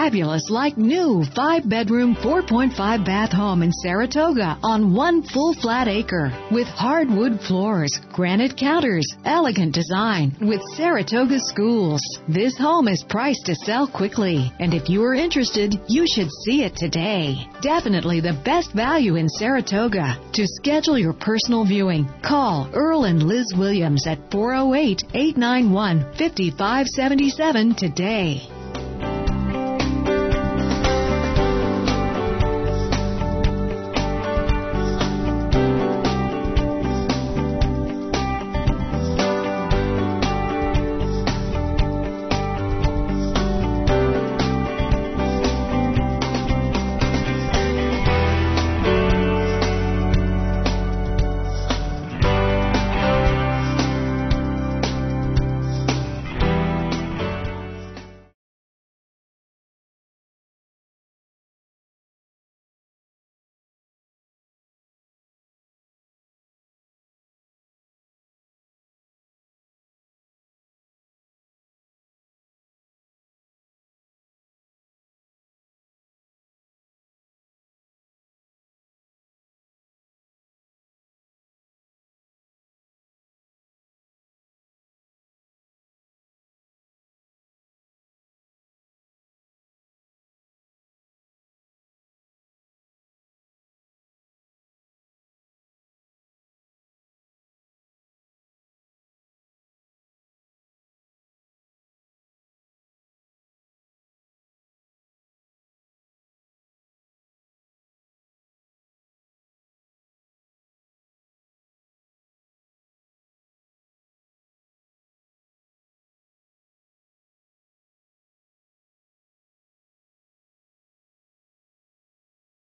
fabulous like new 5-bedroom, 4.5 bath home in Saratoga on one full flat acre with hardwood floors, granite counters, elegant design with Saratoga schools. This home is priced to sell quickly, and if you are interested, you should see it today. Definitely the best value in Saratoga. To schedule your personal viewing, call Earl and Liz Williams at 408-891-5577 today.